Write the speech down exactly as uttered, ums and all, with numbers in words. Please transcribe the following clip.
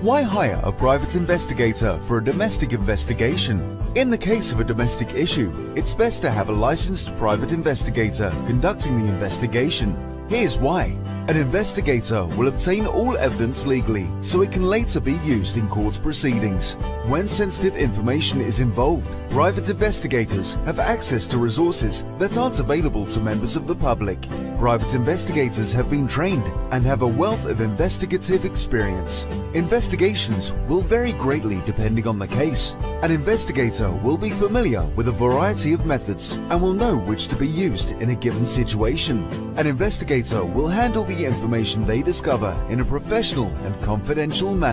Why hire a private investigator for a domestic investigation? In the case of a domestic issue, it's best to have a licensed private investigator conducting the investigation. Here's why. An investigator will obtain all evidence legally so it can later be used in court proceedings. When sensitive information is involved, private investigators have access to resources that aren't available to members of the public. Private investigators have been trained and have a wealth of investigative experience. Investigations will vary greatly depending on the case. An investigator will be familiar with a variety of methods and will know which to be used in a given situation. An investigator will handle the information they discover in a professional and confidential manner.